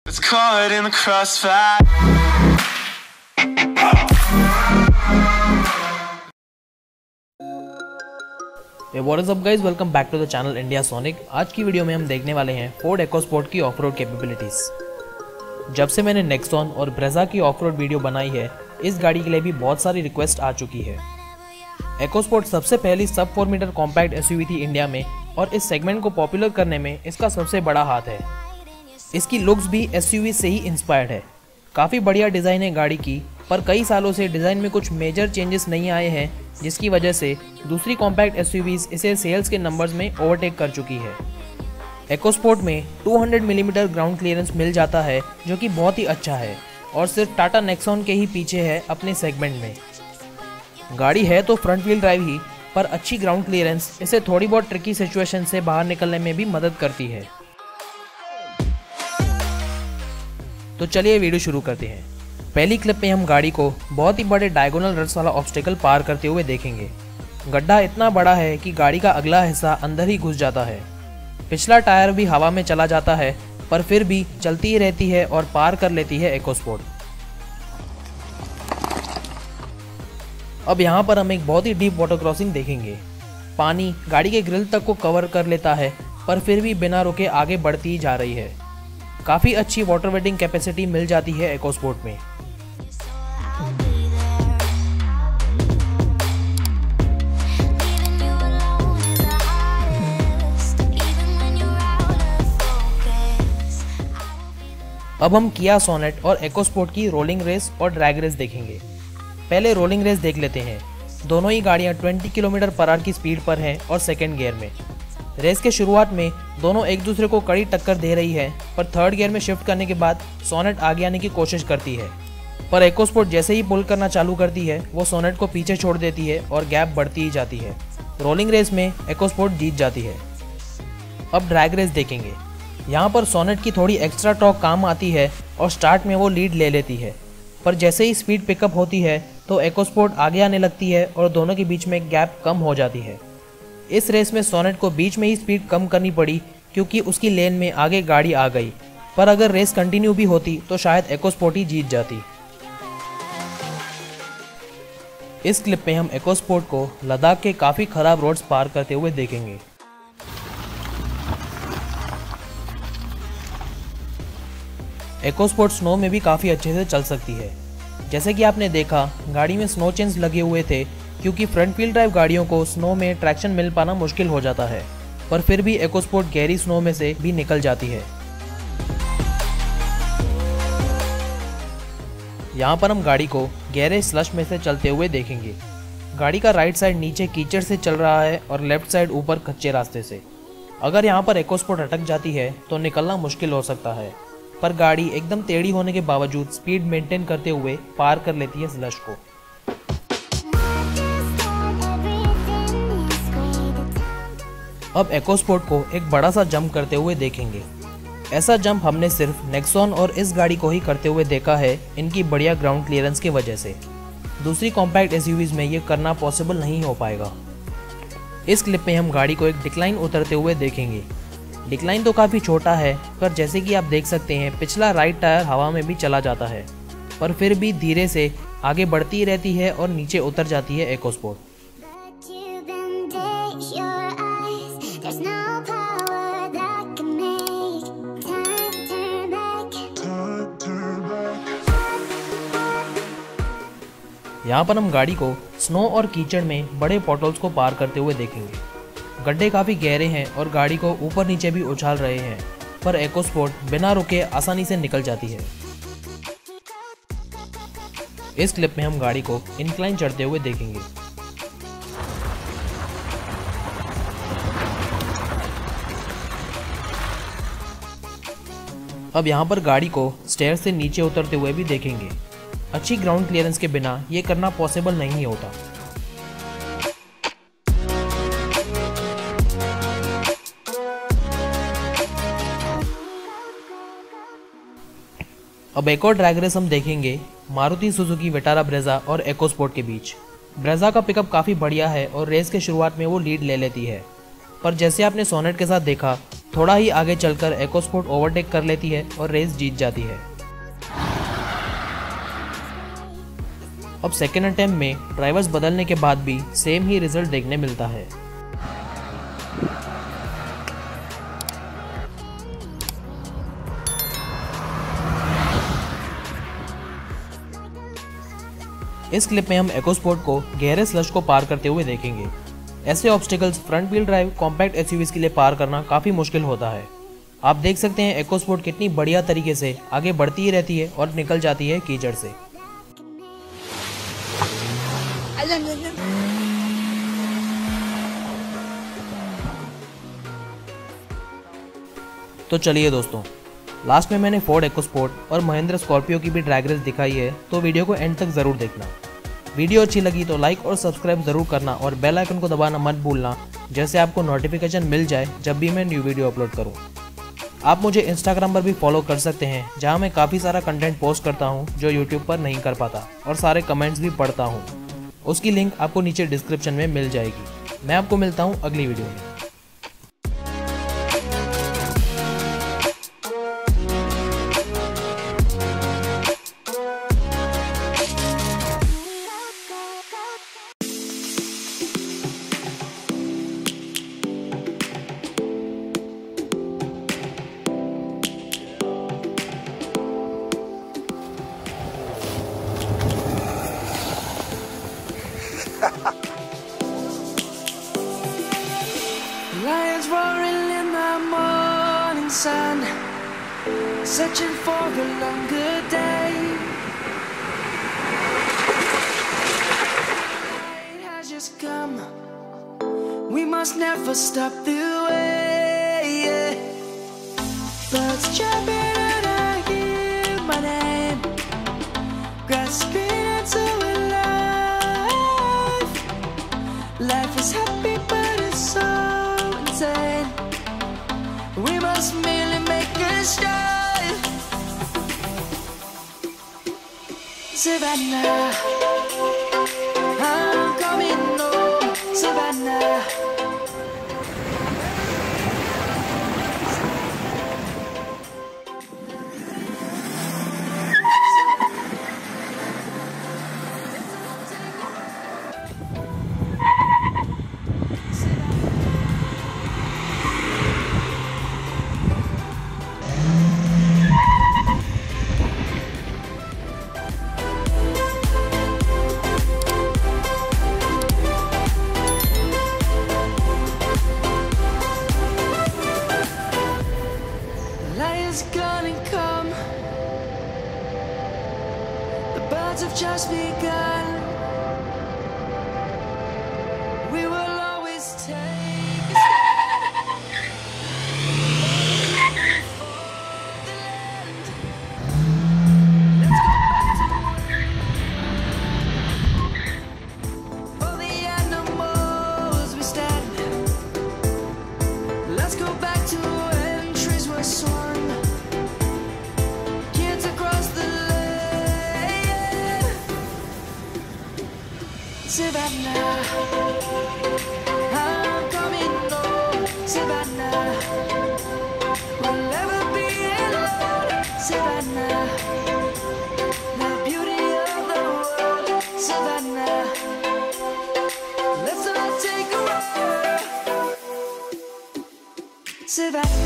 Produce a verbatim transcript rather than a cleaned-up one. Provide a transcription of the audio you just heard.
It's caught in the crossfire. Hey, what is up guys? Welcome back to the channel India Sonic। आज की video में हम देखने वाले हैं फोर्ड EcoSport की ऑफ रोड कैपेबिलिटीज। जब से मैंने नेक्सॉन और ब्रेजा की ऑफ रोड वीडियो बनाई है, इस गाड़ी के लिए भी बहुत सारी रिक्वेस्ट आ चुकी है। EcoSport सबसे पहली sub four metre compact SUV थी इंडिया में और इस सेगमेंट को पॉपुलर करने में इसका सबसे बड़ा हाथ है। इसकी लुक्स भी एसयूवी से ही इंस्पायर्ड है। काफ़ी बढ़िया डिज़ाइन है गाड़ी की, पर कई सालों से डिज़ाइन में कुछ मेजर चेंजेस नहीं आए हैं, जिसकी वजह से दूसरी कॉम्पैक्ट एसयूवीज इसे सेल्स के नंबर्स में ओवरटेक कर चुकी है। EcoSport में two hundred millimetre ground clearance मिल जाता है, जो कि बहुत ही अच्छा है और सिर्फ टाटा नेक्सॉन के ही पीछे है अपने सेगमेंट में। गाड़ी है तो फ्रंट व्हील ड्राइव ही, पर अच्छी ग्राउंड क्लियरेंस इसे थोड़ी बहुत ट्रिकी सिचुएशन से बाहर निकलने में भी मदद करती है। तो चलिए वीडियो शुरू करते हैं। पहली क्लिप में हम गाड़ी को बहुत ही बड़े डायगोनल रट्स वाला ऑब्स्टेकल पार करते हुए देखेंगे। गड्ढा इतना बड़ा है कि गाड़ी का अगला हिस्सा अंदर ही घुस जाता है। पिछला टायर भी हवा में चला जाता है, पर फिर भी चलती ही रहती है और पार कर लेती है EcoSport। अब यहाँ पर हम एक बहुत ही डीप वाटर क्रॉसिंग देखेंगे। पानी गाड़ी के ग्रिल तक को कवर कर लेता है, पर फिर भी बिना रुके आगे बढ़ती ही जा रही है। काफ़ी अच्छी वाटर वेटिंग कैपेसिटी मिल जाती है EcoSport में। अब हम किया सोनेट और EcoSport की रोलिंग रेस और ड्रैग रेस देखेंगे। पहले रोलिंग रेस देख लेते हैं। दोनों ही गाड़ियां बीस किलोमीटर पर आवर की स्पीड पर हैं और सेकेंड गियर में। रेस के शुरुआत में दोनों एक दूसरे को कड़ी टक्कर दे रही है, पर थर्ड गियर में शिफ्ट करने के बाद सोनेट आगे आने की कोशिश करती है, पर EcoSport जैसे ही पुल करना चालू करती है वो सोनेट को पीछे छोड़ देती है और गैप बढ़ती ही जाती है। रोलिंग रेस में EcoSport जीत जाती है। अब ड्रैग रेस देखेंगे। यहाँ पर सोनेट की थोड़ी एक्स्ट्रा टॉर्क काम आती है और स्टार्ट में वो लीड ले लेती है, पर जैसे ही स्पीड पिकअप होती है तो EcoSport आगे आने लगती है और दोनों के बीच में गैप कम हो जाती है। इस रेस में सोनेट को बीच में ही स्पीड कम करनी पड़ी क्योंकि उसकी लेन में आगे गाड़ी आ गई, पर अगर रेस कंटिन्यू भी होती तो शायद EcoSport ही जीत जाती। इस क्लिप में हम EcoSport को लद्दाख के काफ़ी खराब रोड्स पार करते हुए देखेंगे। EcoSport स्नो में भी काफ़ी अच्छे से चल सकती है। जैसे कि आपने देखा, गाड़ी में स्नो चेन्स लगे हुए थे क्योंकि फ्रंट व्हील ड्राइव गाड़ियों को स्नो में ट्रैक्शन मिल पाना मुश्किल हो जाता है, पर फिर भी EcoSport गहरी स्नो में से भी निकल जाती है। यहाँ पर हम गाड़ी को गहरे स्लश में से चलते हुए देखेंगे। गाड़ी का राइट साइड नीचे कीचड़ से चल रहा है और लेफ्ट साइड ऊपर कच्चे रास्ते से। अगर यहाँ पर EcoSport अटक जाती है तो निकलना मुश्किल हो सकता है, पर गाड़ी एकदम टेढ़ी होने के बावजूद स्पीड मेंटेन करते हुए पार कर लेती है स्लश को। अब EcoSport को एक बड़ा सा जंप करते हुए देखेंगे। ऐसा जंप हमने सिर्फ नेक्सॉन और इस गाड़ी को ही करते हुए देखा है, इनकी बढ़िया ग्राउंड क्लियरेंस की वजह से। दूसरी कॉम्पैक्ट एसयूवीज में ये करना पॉसिबल नहीं हो पाएगा। इस क्लिप में हम गाड़ी को एक डिक्लाइन उतरते हुए देखेंगे। डिक्लाइन तो काफ़ी छोटा है, पर जैसे कि आप देख सकते हैं पिछला राइट टायर हवा में भी चला जाता है, पर फिर भी धीरे से आगे बढ़ती रहती है और नीचे उतर जाती है EcoSport। यहाँ पर हम गाड़ी को स्नो और कीचड़ में बड़े पॉटल्स को पार करते हुए देखेंगे। गड्ढे काफ़ी गहरे हैं और गाड़ी को ऊपर नीचे भी उछाल रहे हैं, पर EcoSport बिना रुके आसानी से निकल जाती है। इस क्लिप में हम गाड़ी को इंक्लाइन चढ़ते हुए देखेंगे। अब यहाँ पर गाड़ी को स्टेयर से नीचे उतरते हुए भी देखेंगे। अच्छी ग्राउंड क्लियरेंस के बिना ये करना पॉसिबल नहीं होता। अब एक और ड्रैग रेस हम देखेंगे मारुति सुजुकी विटारा ब्रेजा और EcoSport के बीच। ब्रेजा का पिकअप काफ़ी बढ़िया है और रेस के शुरुआत में वो लीड ले लेती है, पर जैसे आपने सोनेट के साथ देखा थोड़ा ही आगे चलकर EcoSport ओवरटेक कर लेती है और रेस जीत जाती है। अब सेकेंड अटेम्प्ट में ड्राइवर्स बदलने के बाद भी सेम ही रिजल्ट देखने मिलता है। इस क्लिप में हम EcoSport को गहरे स्लश को पार करते हुए देखेंगे। ऐसे obstacles front wheel drive compact SUVs के लिए पार करना काफ़ी मुश्किल होता है। आप देख सकते हैं EcoSport कितनी बढ़िया तरीके से आगे बढ़ती ही रहती है और निकल जाती है कीचड़ से। तो चलिए दोस्तों, लास्ट में मैंने फोर्ड EcoSport और महिंद्रा स्कॉर्पियो की भी ड्रैग रेस दिखाई है, तो वीडियो को एंड तक ज़रूर देखना। वीडियो अच्छी लगी तो लाइक और सब्सक्राइब ज़रूर करना और बेल आइकन को दबाना मत भूलना, जैसे आपको नोटिफिकेशन मिल जाए जब भी मैं न्यू वीडियो अपलोड करूं। आप मुझे इंस्टाग्राम पर भी फॉलो कर सकते हैं, जहां मैं काफ़ी सारा कंटेंट पोस्ट करता हूं जो यूट्यूब पर नहीं कर पाता, और सारे कमेंट्स भी पढ़ता हूं। उसकी लिंक आपको नीचे डिस्क्रिप्शन में मिल जाएगी। मैं आपको मिलता हूँ अगली वीडियो में। Lions roaring in the morning sun, searching for a longer day. Night has just come, we must never stop the way. Birds chirping and I hear my name, grasping into life. Life is happy but it's so insane. We must merely make a start. Savannah, I'm coming home. Savannah. Lions gonna come. The birds have just begun. We will always take a stand for the land. Let's go back to work. For the animals we stand. Let's go back to when trees were swung. Savannah, I'm coming home. Savannah, we'll never be alone. Savannah, the beauty of the world. Savannah, let's all take a ride. Savannah.